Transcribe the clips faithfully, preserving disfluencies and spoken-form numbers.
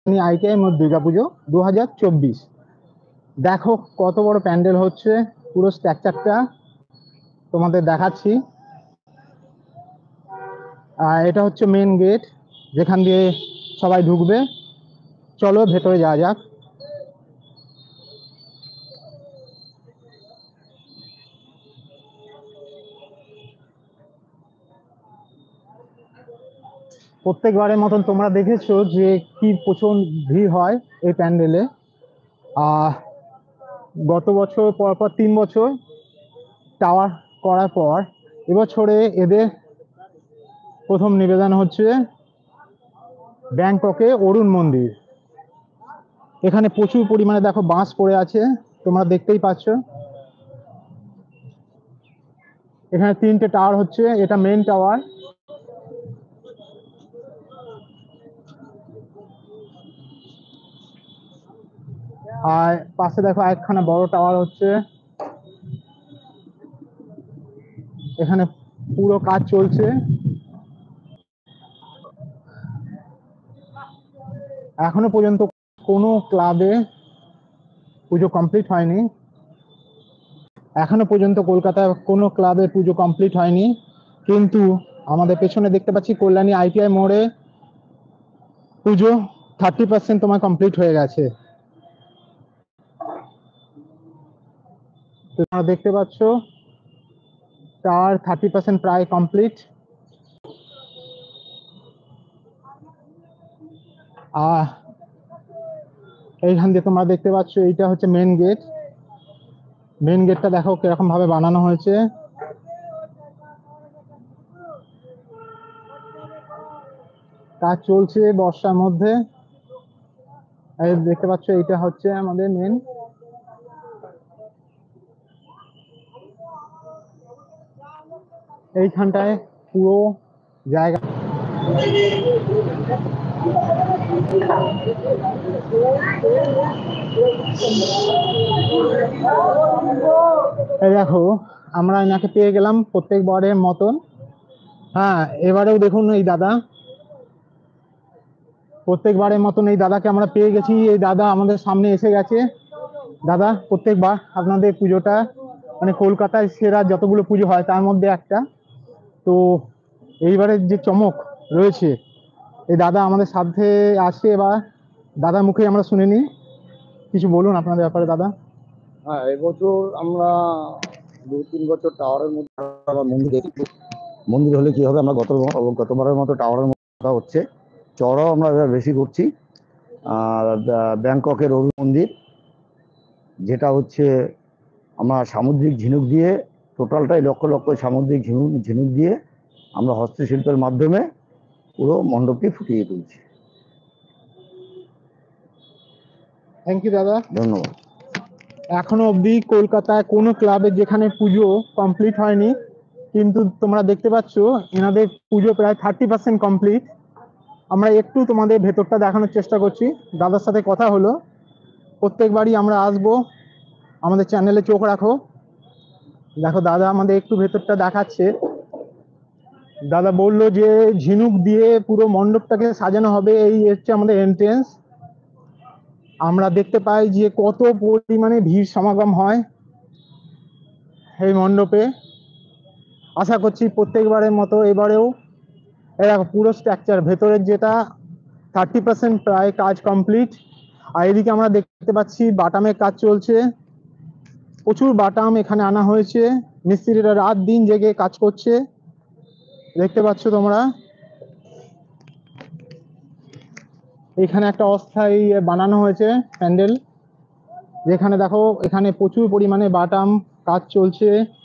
ITI মোড় দুর্গাপুজো দু হাজার চব্বিশ। দেখো কত বড় প্যান্ডেল হচ্ছে, পুরো স্ট্রাকচারটা তোমাদের দেখাচ্ছি। এটা হচ্ছে মেন গেট, যেখান দিয়ে সবাই ঢুকবে। চলো ভেতরে যাওয়া যাক। প্রত্যেকবারের মতন তোমরা দেখেছো যে কি প্রচুর ভিড় হয় এই প্যান্ডেলে। আহ গত বছর পর পর তিন বছর টাওয়ার করার পর এবছরে এদের প্রথম নিবেদন হচ্ছে ব্যাংককে অরুণ মন্দির। এখানে প্রচুর পরিমাণে দেখো বাঁশ পড়ে আছে, তোমরা দেখতেই পাচ্ছ। এখানে তিনটে টাওয়ার হচ্ছে, এটা মেন টাওয়ার। আর পাশে দেখো একখানা বড় টাওয়ার হচ্ছে। এখানে পুরো কাজ চলছে। এখনো পর্যন্ত কোনো ক্লাবে পুজো কমপ্লিট হয়নি। এখনো পর্যন্ত কলকাতায় কোনো ক্লাবে পুজো কমপ্লিট হয়নি, কিন্তু আমাদের পেছনে দেখতে পাচ্ছি কল্যাণী আইটিআই মোড়ে পুজো থার্টি পার্সেন্ট তোমার কমপ্লিট হয়ে গেছে। তোমরা দেখতে পাচ্ছ তার থার্টি পার্সেন্ট প্রায় কমপ্লিট। আহ এইখান দিয়ে তোমরা দেখতে পাচ্ছ এইটা হচ্ছে মেন গেট। মেন গেটটা দেখো কিরকম ভাবে বানানো হয়েছে। কাজ চলছে বর্ষার মধ্যে। এই দেখতে পাচ্ছ এইটা হচ্ছে আমাদের মেন। এইখানটায় পুরো জায়গা এই দেখো আমরা এনাকে পেয়ে গেলাম প্রত্যেকবারের মতন। হ্যাঁ, এবারেও দেখুন এই দাদা, প্রত্যেকবারের মতন এই দাদাকে আমরা পেয়ে গেছি। এই দাদা আমাদের সামনে এসে গেছে। দাদা, প্রত্যেকবার আপনাদের পুজোটা মানে কলকাতায় সেরা যতগুলো পুজো হয় তার মধ্যে একটা। তো এইবারের যে চমক রয়েছে, এই দাদা আমাদের সাথে আসে, এবার দাদার মুখে আমরা শুনে নিই। কিছু বলুন আপনাদের ব্যাপারে দাদা। হ্যাঁ, এবছর আমরা দু তিন বছর টাওয়ারের মধ্যে মন্দির দেখি। মন্দির হলে কি হবে, আমরা গত গতবারের মতো টাওয়ারের মধ্যে হচ্ছে, চড়াও আমরা এবার বেশি করছি। আর ব্যাংককের অরুণ মন্দির, যেটা হচ্ছে আমরা সামুদ্রিক ঝিনুক দিয়ে, টোটালটাই লক্ষ লক্ষ সামুদ্রিক ঝিনুক ঝিনুক দিয়ে আমরা হস্তশিল্পের মাধ্যমে পুরো মণ্ডপটি ফুটিয়ে তুলছি। থ্যাংক ইউ দাদা, ধন্যবাদ। এখনো অবধি কলকাতায় কোনো ক্লাবে যেখানে পুজো কমপ্লিট হয়নি, কিন্তু তোমরা দেখতে পাচ্ছ এনাদের পুজো প্রায় থার্টি পার্সেন্ট কমপ্লিট। আমরা একটু তোমাদের ভেতরটা দেখানোর চেষ্টা করছি। দাদার সাথে কথা হলো, প্রত্যেকবারই আমরা আসবো, আমাদের চ্যানেলে চোখ রাখো। দেখো দাদা আমাদের একটু ভেতরটা দেখাচ্ছে। দাদা বললো যে ঝিনুক দিয়ে পুরো মণ্ডপটাকে সাজানো হবে। এই হচ্ছে আমাদের এন্ট্রেন্স। আমরা দেখতে পাই যে কত পরিমাণে ভিড় সমাগম হয় এই মণ্ডপে। আশা করছি প্রত্যেকবারের মতো এবারেও এরকম পুরো স্ট্রাকচার ভেতরের যেটা থার্টি পার্সেন্ট প্রায় কাজ কমপ্লিট। আর এদিকে আমরা দেখতে পাচ্ছি বাটামের কাজ চলছে। প্রচুর বাটাম এখানে আনা হয়েছে, মিস্ত্রিরা রাত দিন জেগে কাজ করছে, দেখতে পাচ্ছ তোমরা। এখানে একটা অস্থায়ী বানানো হয়েছে প্যান্ডেল, যেখানে দেখো এখানে প্রচুর পরিমাণে বাটাম কাজ চলছে।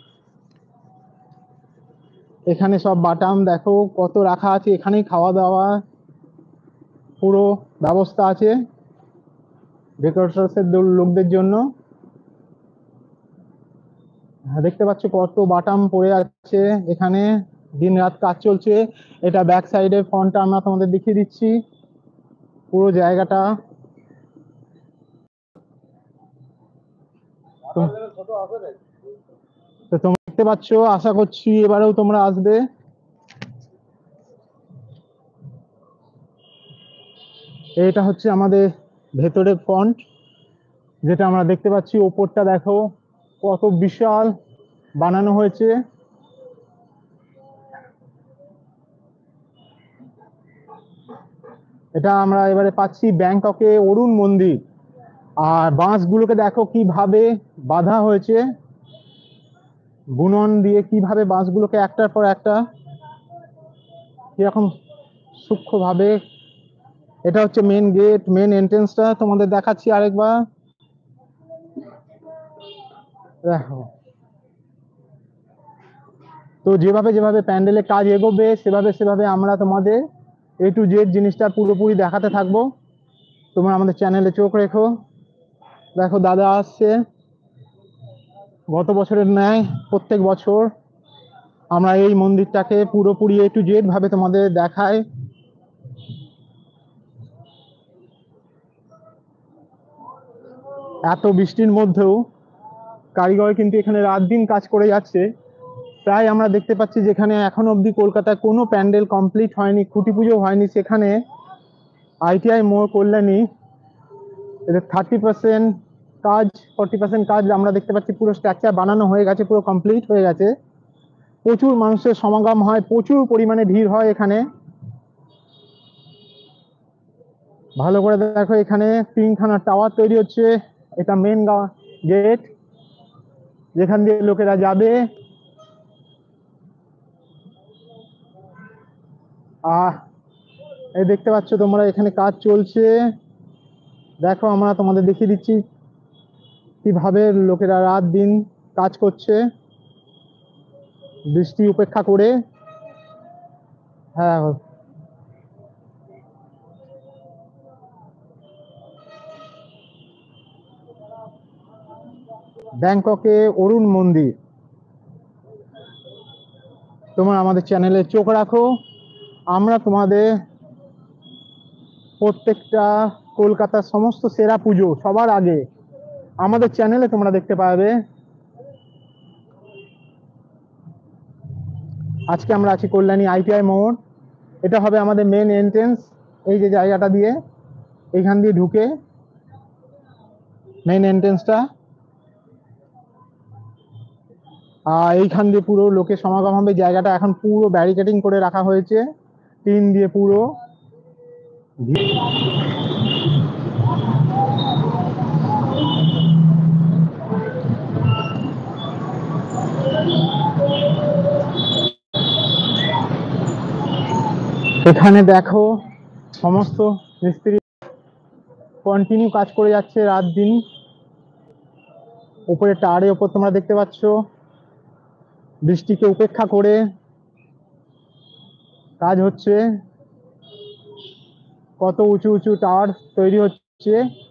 এখানে সব বাটাম দেখো কত রাখা আছে, এখানেই খাওয়া দাওয়া পুরো ব্যবস্থা আছে ডেকোরেটরসের লোকদের জন্য। দেখতে পাচ্ছ কত বাটাম পড়ে আছে এখানে, দিন রাত কাজ চলছে। এটা ব্যাক সাইডের ফ্রন্টটা আমরা তোমাদের দেখিয়ে দিচ্ছি, পুরো জায়গাটা। তো তোমরা দেখতে পাচ্ছ, আশা করছি এবারেও তোমরা আসবে। এটা হচ্ছে আমাদের ভেতরের ফন্ট, যেটা আমরা দেখতে পাচ্ছি। ওপরটা দেখো কত বিশাল বানানো হয়েছে। এটা আমরা এবারে পাচ্ছি ব্যাংককে অরুণ মন্দির। আর বাঁশগুলোকে দেখো কিভাবে বাঁধা হয়েছে, বুনন দিয়ে কিভাবে বাঁশগুলোকে একটার পর একটা কিরকম সূক্ষ্মভাবে। এটা হচ্ছে মেন গেট, মেন এন্ট্রেন্সটা তোমাদের দেখাচ্ছি আরেকবার। দেখো, তো যেভাবে যেভাবে প্যান্ডেলের কাজ এগোবে সেভাবে সেভাবে আমরা তোমাদের এ টু জেড জিনিসটা পুরোপুরি দেখাতে থাকবো। তোমরা আমাদের চ্যানেলে চোখ রেখো। দেখো দাদা আসছে, গত বছরের ন্যায় প্রত্যেক বছর আমরা এই মন্দিরটাকে পুরোপুরি এ টু জেড ভাবে তোমাদের দেখাই। এত বৃষ্টির মধ্যেও কারিগর কিন্তু এখানে রাত দিন কাজ করে যাচ্ছে। প্রায় আমরা দেখতে পাচ্ছি যেখানে এখন অবধি কলকাতায় কোনো প্যান্ডেল কমপ্লিট হয়নি, খুঁটি পুজো হয়নি, সেখানে আইটিআই মোড় কল্যাণী এদের থার্টি পার্সেন্ট কাজ, ফর্টি পার্সেন্ট কাজ আমরা দেখতে পাচ্ছি পুরো স্ট্রাকচার বানানো হয়ে গেছে, পুরো কমপ্লিট হয়ে গেছে। প্রচুর মানুষের সমাগম হয়, প্রচুর পরিমাণে ভিড় হয় এখানে। ভালো করে দেখো, এখানে তিনখানা টাওয়ার তৈরি হচ্ছে। এটা মেন গেট, যেখান দিয়ে লোকেরা যাবে। আহ এই দেখতে পাচ্ছ তোমরা, এখানে কাজ চলছে। দেখো আমরা তোমাদের দেখিয়ে দিচ্ছি কিভাবে লোকেরা রাত দিন কাজ করছে বৃষ্টি উপেক্ষা করে। হ্যাঁ, ব্যাংককে অরুণ মন্দির। তোমরা আমাদের চ্যানেলে চোখ রাখো। আমরা তোমাদের প্রত্যেকটা কলকাতার সমস্ত সেরা পুজো সবার আগে আমাদের চ্যানেলে তোমরা দেখতে পাবে। আজকে আমরা আছি কল্যাণী আইটিআই মোড়। এটা হবে আমাদের মেন এন্ট্রেন্স। এই যে জায়গাটা দিয়ে, এইখান দিয়ে ঢুকে মেন এন্ট্রেন্সটা। আর এইখান দিয়ে পুরো লোকের সমাগম হবে। জায়গাটা এখন পুরো ব্যারিকেডিং করে রাখা হয়েছে, টিন দিয়ে পুরো। এখানে দেখো সমস্ত মিস্ত্রি কন্টিনিউ কাজ করে যাচ্ছে রাত দিন। উপরে টাওয়ারের ওপর তোমরা দেখতে পাচ্ছ বৃষ্টিকে উপেক্ষা করে কাজ হচ্ছে। কত উঁচু উঁচু টাওয়ার তৈরি হচ্ছে।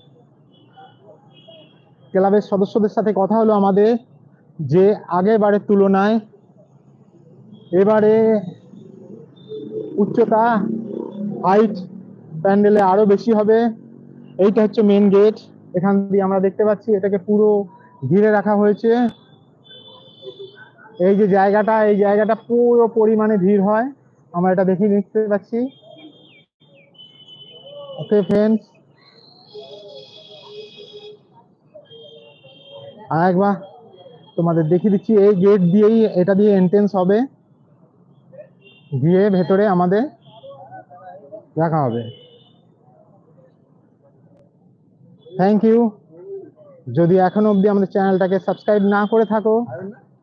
ক্লাবের সদস্যদের সাথে কথা হলো আমাদের, যে আগের বারের তুলনায় এবারে উচ্চতা, হাইট প্যান্ডেলে আরো বেশি হবে। এইটা হচ্ছে মেন গেট, এখান দিয়ে আমরা দেখতে পাচ্ছি এটাকে পুরো ঘিরে রাখা হয়েছে। এই যে জায়গাটা, এই জায়গাটা পুরো পরিমাণে ভিড় হয়, আমরা এটা দেখে নিতে পাচ্ছি। ওকে ফ্রেন্ডস, আর একবার তোমাদের দেখিয়ে দিচ্ছি, এই গেট দিয়েই এটা দিয়ে এন্ট্রেন্স হবে, গিয়ে ভেতরে আমাদের দেখা হবে। Thank you. যদি এখনো অবধি আমাদের চ্যানেলটাকে সাবস্ক্রাইব না করে থাকো